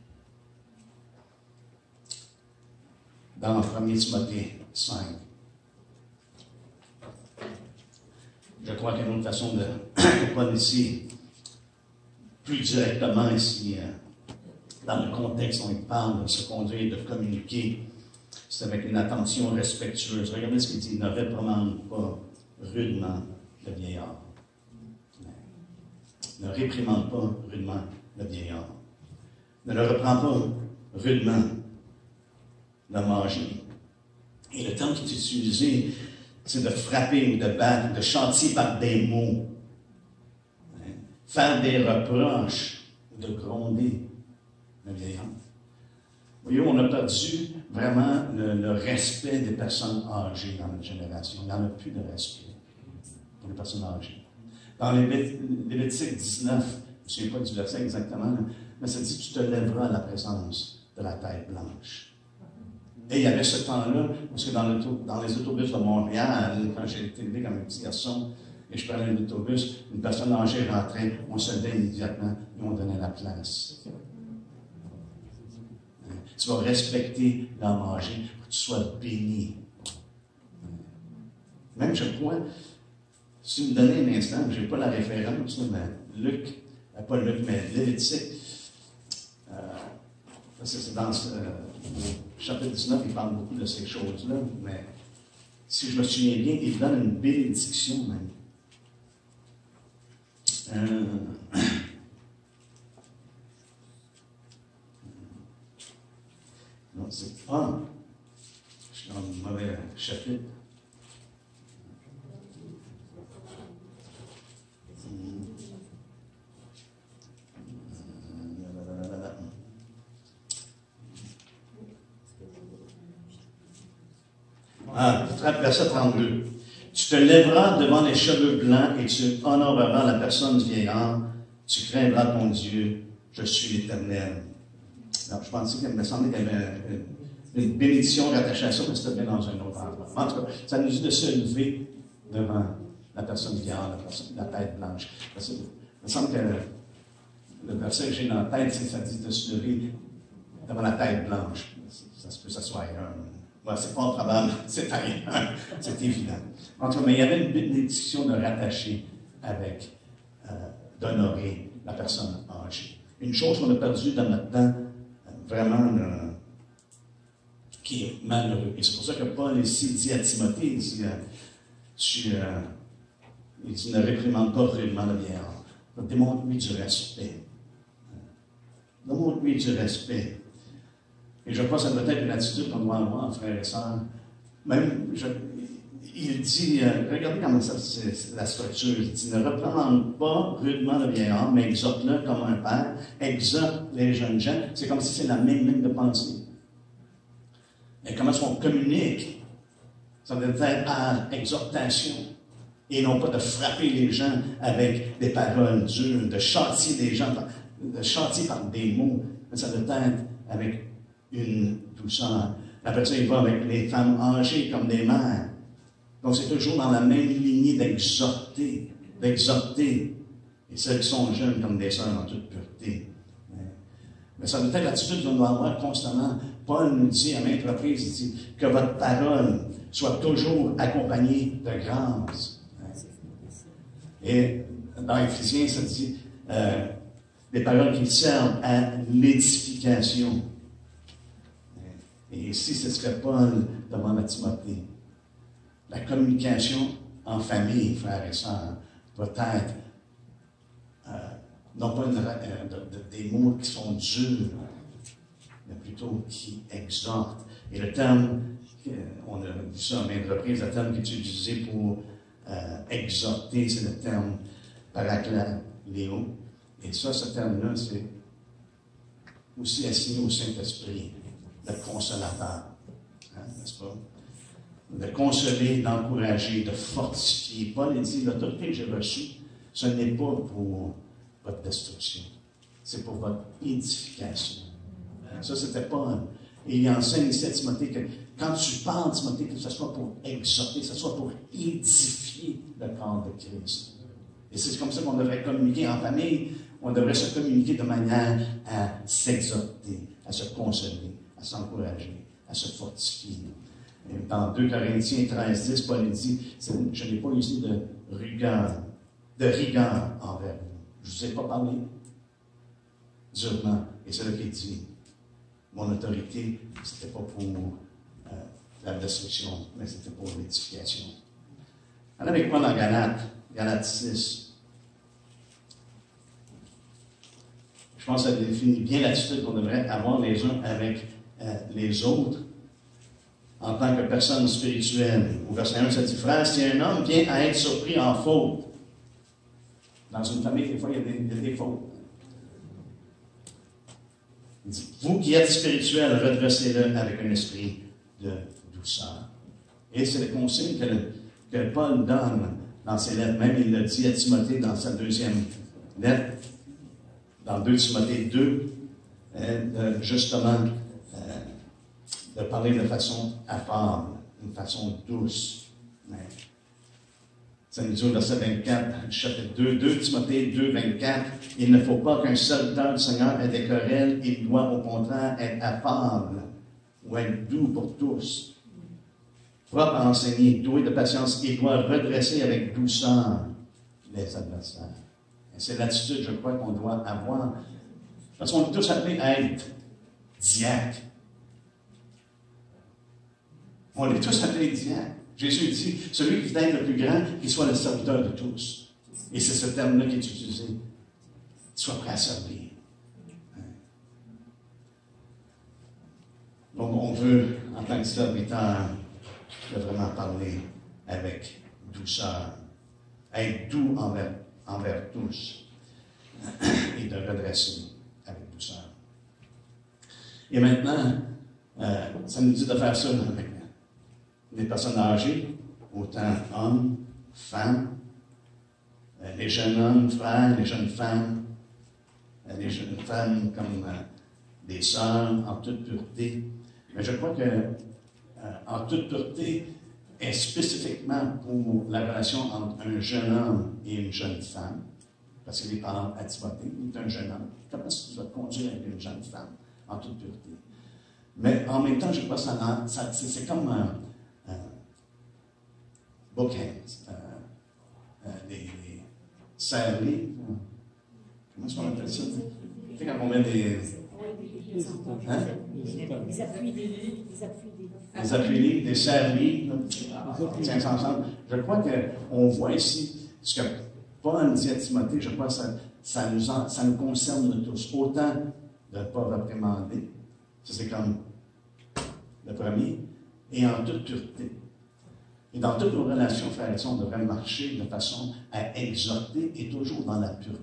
Dans premier Timothée cinq. Je crois qu'il y a une autre façon de comprendre ici, plus directement ici, dans le contexte où il parle de se conduire, de communiquer, c'est avec une attention respectueuse. Regardez ce qu'il dit, ne réprimande pas rudement le vieillard. Ne réprimande pas rudement le vieillard. Ne le reprends pas rudement de manger. Et le terme qui est utilisé, c'est de frapper ou de battre, de chanter par des mots. Hein? Faire des reproches ou de gronder le vieillard. Vous voyez, on a perdu vraiment le, le respect des personnes âgées dans notre génération. Il n'y en a plus de respect pour les personnes âgées. Dans Lévitique dix-neuf, je ne me souviens pas du verset exactement, mais ça dit « Tu te lèveras à la présence de la tête blanche ». Et il y avait ce temps-là, parce que dans, dans les autobus de Montréal, quand j'ai été élevé comme un petit garçon, et je prenais l'autobus, une personne âgée rentrait, on se levait immédiatement et on donnait la place. Tu vas respecter l'homme âgé pour que tu sois béni. Même, je crois, si vous me donnez un instant, je n'ai pas la référence, mais Luc, pas Luc, mais Lévitique, euh, c'est dans ce euh, chapitre dix-neuf, il parle beaucoup de ces choses-là, mais si je me souviens bien, il donne une bénédiction même. Euh, non, c'est pas. Je suis dans le mauvais chapitre. Ah, verset trente-deux. Tu te lèveras devant les cheveux blancs et tu honoreras la personne du vieillard. Tu craindras ton Dieu. Je suis l'Éternel. Alors, je pensais qu'il me semblait qu'il y avait une, une bénédiction rattachée à ça, mais c'était bien dans un autre endroit. En tout cas, ça nous dit de se lever devant la personne du vieillard, la, personne, la tête blanche. Parce que, il me semble que le, le verset que j'ai dans la tête, c'est ça dit de se lever devant la tête blanche. Ça se peut que ça soit ailleurs. Ouais, c'est pas probable, c'est ailleurs, c'est évident. En tout cas, mais il y avait une bénédiction de rattacher avec, euh, d'honorer la personne âgée. Une chose qu'on a perdue dans notre temps, euh, vraiment, euh, qui est malheureux. Et c'est pour ça que Paul ici dit à Timothée, il dit, euh, tu, euh, il dit, ne réprimande pas rudement le vieillard. Démontre-lui du respect. Démontre-lui du respect. Et je crois que ça doit être une attitude qu'on doit avoir, frères et sœurs. Même, je, il dit, euh, regardez comment ça, c'est la structure. Il dit, ne reprimande pas rudement le vieillard, mais exhorte-le comme un père, exhorte les jeunes gens. C'est comme si c'est la même ligne de pensée. Et comment est-ce qu'on communique? Ça doit être par exhortation. Et non pas de frapper les gens avec des paroles dures, de châtier les gens, de châtier par des mots. Mais ça doit être avec une douceur. Après ça, il va avec les femmes âgées comme des mères. Donc, c'est toujours dans la même lignée d'exhorter, d'exhorter. Et celles qui sont jeunes comme des sœurs en toute pureté. Mais ça doit être l'attitude qu'on doit avoir constamment. Paul nous dit à maintes reprises, il dit, que votre parole soit toujours accompagnée de grâce. Et dans Éphésiens, ça dit euh, des paroles qui servent à l'édification. Et ici, ce serait Paul demande à Timothée. La communication en famille, frères et sœurs, doit être euh, non pas une, euh, de, de, des mots qui sont durs, mais plutôt qui exhortent. Et le terme, euh, on a vu ça à maintes reprises, le terme qui est utilisé pour euh, exhorter, c'est le terme parakléo. Et ça, ce terme-là, c'est aussi assigné au Saint-Esprit, le consolateur, hein, n'est-ce pas? De consoler, d'encourager, de fortifier. Paul dit, l'autorité que j'ai reçue, ce n'est pas pour votre destruction, c'est pour votre édification. Ça, c'était Paul. Et il enseigne ici à Timothée que quand tu parles, Timothée, que ce soit pour exhorter, que ce soit pour édifier le corps de Christ. Et c'est comme ça qu'on devrait communiquer en famille. On devrait se communiquer de manière à s'exhorter, à se consoler, à s'encourager, à se fortifier. Et dans deux Corinthiens treize dix, Paul dit, je n'ai pas ici de rigueur, de rigueur envers vous. Je ne vous ai pas parlé durement. Et c'est là qu'il dit, mon autorité, ce n'était pas pour euh, la destruction, mais c'était pour l'édification. On avec moi dans Galates, Galates six. Je pense que ça définit bien l'attitude qu'on devrait avoir les uns avec euh, les autres en tant que personne spirituelle. Au verset un, ça dit, frère, si un homme vient à être surpris en faute, dans une famille, des fois, il y a des, il y a des fautes. Il dit, vous qui êtes spirituels, redressez-le avec un esprit de douceur. Et c'est le conseil que, que Paul donne dans ses lettres. Même il le dit à Timothée dans sa deuxième lettre, dans deux Timothée deux, euh, justement, euh, de parler de façon affable, d'une façon douce. Mais, ça nous dit au verset vingt-quatre, chapitre deux, deux Timothée deux, vingt-quatre, il ne faut pas qu'un serviteur du Seigneur ait des querelles, il doit au contraire être affable ou être doux pour tous, propre à enseigner, doué de patience, il doit redresser avec douceur les adversaires. Et c'est l'attitude, je crois, qu'on doit avoir. Parce qu'on est tous appelés à être diacres. On est tous appelés diacres. Jésus dit, celui qui veut être le plus grand, qu'il soit le serviteur de tous. Et c'est ce terme-là qui est utilisé. Sois prêt à servir. Donc, on veut, en tant que serviteur, de vraiment parler avec douceur. Être doux envers, envers tous. Et de redresser avec douceur. Et maintenant, euh, ça nous dit de faire ça avec les personnes âgées, autant hommes, femmes, euh, les jeunes hommes, frères, les jeunes femmes, euh, les jeunes femmes comme euh, des sœurs, en toute pureté. Mais je crois que euh, en toute pureté est spécifiquement pour la relation entre un jeune homme et une jeune femme. Parce qu'il parle à Timothée, il est un jeune homme. Comment est-ce que tu vas te conduire avec une jeune femme en toute pureté? Mais en même temps, je crois que ça, ça, c'est comme un euh, bookhands, euh, euh, des, des serrés. Comment est-ce qu'on appelle ça? Tu sais, quand on met des. Hein? Des appuis, des appuis, des appuis, des servis, tiens ça ensemble. Je crois qu'on voit ici ce que Paul dit à Timothée, je crois que ça, ça, nous, en, ça nous concerne tous. Autant de ne pas réprimander, ça c'est comme le premier, et en toute pureté. Et dans toutes nos relations, frères et sœurs, on devrait marcher de façon à exhorter et toujours dans la pureté.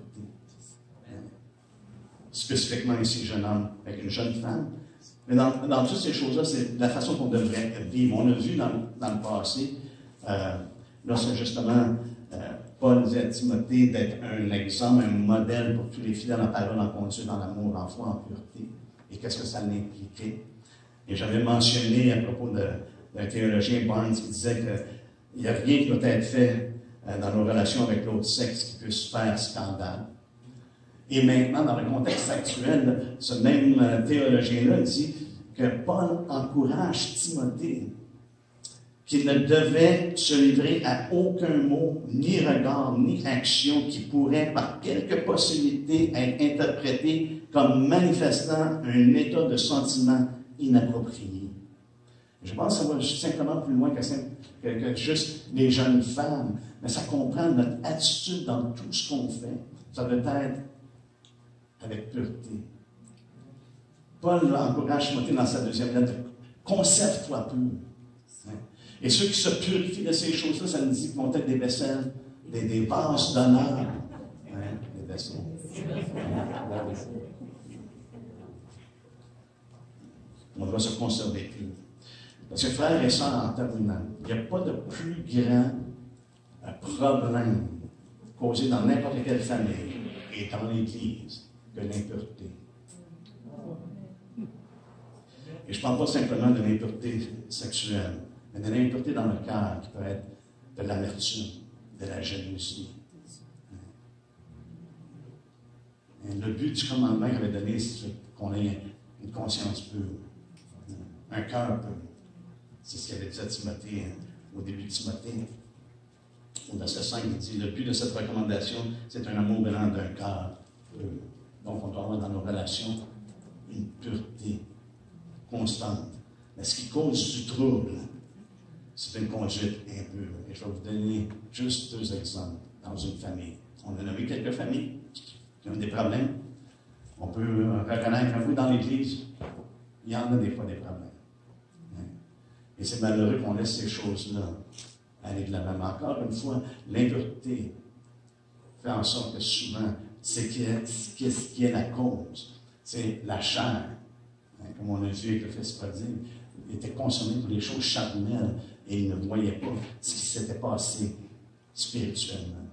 Spécifiquement ici, jeune homme avec une jeune femme. Mais dans, dans toutes ces choses-là, c'est la façon qu'on devrait vivre. On a vu dans, dans le passé, euh, lorsque justement euh, Paul dit à Timothée d'être un exemple, un modèle pour tous les fidèles en parole, en conduite, en amour, en foi, en pureté. Et qu'est-ce que ça impliquait? Et j'avais mentionné à propos d'un théologien, Barnes, qui disait qu'il n'y a rien qui doit être fait euh, dans nos relations avec l'autre sexe qui puisse faire scandale. Et maintenant, dans le contexte actuel, ce même euh, théologien-là dit que Paul encourage Timothée qu'il ne devait se livrer à aucun mot, ni regard, ni action qui pourrait, par quelque possibilité, être interprété comme manifestant un état de sentiment inapproprié. Je pense que ça va simplement plus loin que, que, que juste les jeunes femmes, mais ça comprend notre attitude dans tout ce qu'on fait. Ça doit être avec pureté. Paul encourage Timothée dans sa deuxième lettre, conserve-toi pur. Et ceux qui se purifient de ces choses-là, ça nous dit qu'ils vont être des vaisselles, des, des vases d'honneur. Hein, des vaisseaux. On doit se conserver pur. Parce que frères et sœurs, en terminant, il n'y a pas de plus grand problème causé dans n'importe quelle famille et dans l'Église que l'impureté. Et je ne parle pas simplement de l'impureté sexuelle, mais de l'impureté dans le cœur qui peut être de l'amertume, de la jalousie. Et le but du commandement qu'il avait donné, c'est qu'on ait une conscience pure, un cœur pur. C'est ce qu'il avait dit à Timothée, hein, au début de Timothée. Au verset cinq, il dit, le but de cette recommandation, c'est un amour venant d'un cœur pur. Donc, on doit avoir dans nos relations une pureté constante. Mais ce qui cause du trouble, c'est une conduite impure. Et je vais vous donner juste deux exemples dans une famille. On a nommé quelques familles qui ont des problèmes. On peut reconnaître un peu dans l'Église, il y en a des fois des problèmes. Et c'est malheureux qu'on laisse ces choses-là aller de la même. Encore une fois, l'impureté fait en sorte que souvent, c'est ce qui, qui est la cause, c'est la chair. Hein, comme on a vu avec le fils prodigue, il était consommé pour les choses charnelles et il ne voyait pas ce qui s'était passé spirituellement.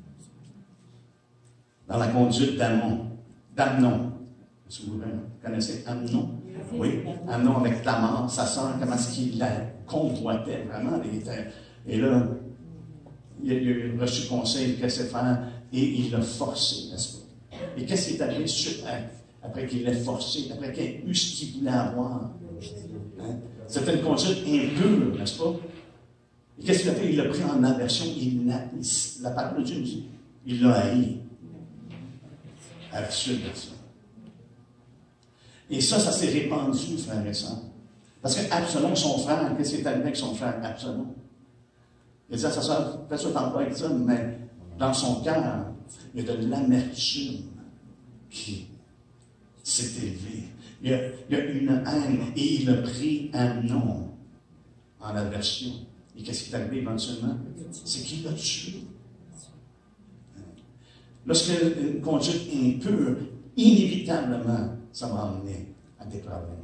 Dans la conduite d'Amnon, d'Amnon, vous connaissez Amnon? Oui, Amnon avec Tamar, sa sœur, comment est-ce qu'il la convoitait vraiment? Il était, et là, il a reçu conseil, qu'est-ce qu'il faire, et il l'a forcé, n'est-ce pas? Et qu'est-ce qui est arrivé suite à, après qu'il l'ait forcé, après qu'il ait eu ce qu'il voulait avoir? Hein? C'était une conduite impure, n'est-ce pas? Et qu'est-ce qu'il a fait? Il l'a pris en aversion, il l'a, la parole de Dieu nous dit, il l'a haï. À la suite de ça. Et ça, ça s'est répandu, frère et sœurs. Parce qu'Absalom, son frère, qu'est-ce qui est arrivé avec son frère Absalom? Il dit à sa sœur, fais ça tant pas avec ça, mais dans son cœur, il y a de l'amertume qui s'est élevée. Il y a, il y a une haine, et il a pris Amnon en aversion. Et qu'est-ce qui est arrivé éventuellement? C'est qu'il l'a tué. Lorsqu'une conduite impure, inévitablement, ça va amener à des problèmes.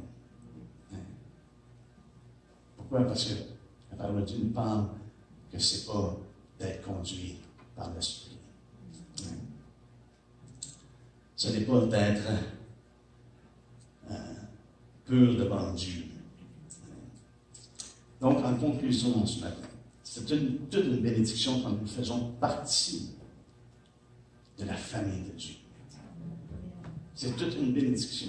Pourquoi? Parce que la parole de Dieu nous parle que ce n'est pas d'être conduit par l'Esprit. Ce n'est pas d'être euh, pur devant Dieu. Donc, en conclusion ce matin, c'est une, toute une bénédiction quand nous faisons partie de la famille de Dieu. C'est toute une bénédiction.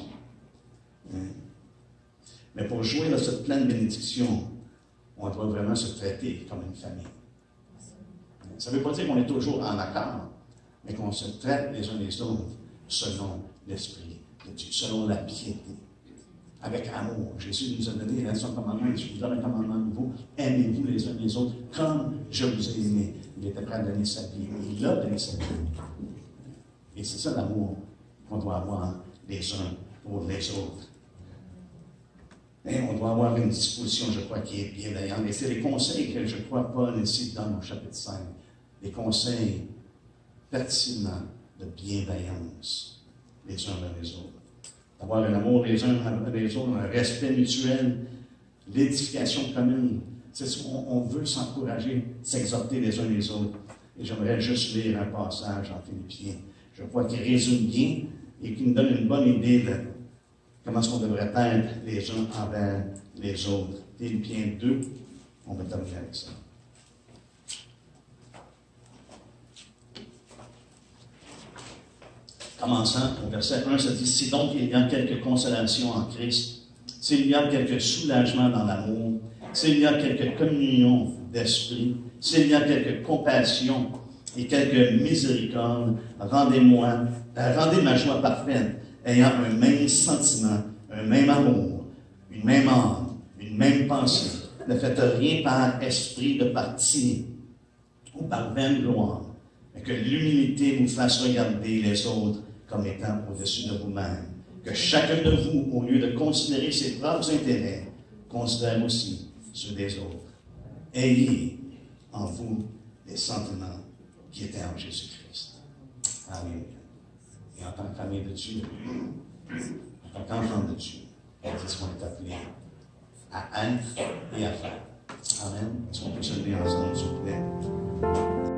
Mais pour jouer dans cette pleine bénédiction, on doit vraiment se traiter comme une famille. Ça ne veut pas dire qu'on est toujours en accord, mais qu'on se traite les uns les autres selon l'Esprit de Dieu, selon la piété, avec amour. Jésus nous a donné son commandement, je vous donne un commandement nouveau, aimez-vous les uns les autres comme je vous ai aimé. Il était prêt à donner sa vie, il a donné sa vie. Et c'est ça l'amour qu'on doit avoir les uns pour les autres. Et on doit avoir une disposition, je crois, qui est bienveillante. Et c'est les conseils que, je crois, Paul ici donne au chapitre cinq. Des conseils pertinents de bienveillance les uns vers les autres. D'avoir un amour les uns vers les autres, un respect mutuel, l'édification commune. C'est ce qu'on on veut s'encourager, s'exhorter les uns les autres. Et j'aimerais juste lire un passage en Philippiens. Je crois qu'il résume bien et qui nous donne une bonne idée de comment est-ce qu'on devrait être les uns envers les autres. Philippiens deux, on va terminer avec ça. Commençant au verset un, ça dit « Si donc il y a quelque consolation en Christ, s'il y a quelque soulagement dans l'amour, s'il y a quelque communion d'esprit, s'il y a quelque compassion et quelque miséricorde, rendez-moi, euh, rendez ma joie parfaite, ayant un même sentiment, un même amour, une même âme, une même pensée. Ne faites rien par esprit de parti ou par vaine gloire, mais que l'humilité vous fasse regarder les autres comme étant au-dessus de vous-même. Que chacun de vous, au lieu de considérer ses propres intérêts, considère aussi ceux des autres. Ayez en vous les sentiments qui étaient en Jésus-Christ. Amen. Et en tant que famille de Dieu, en tant qu'enfant de Dieu, c'est ce qu'on est appelé à être et à faire. Amen. Est-ce qu'on peut se lever ensemble, s'il vous plaît?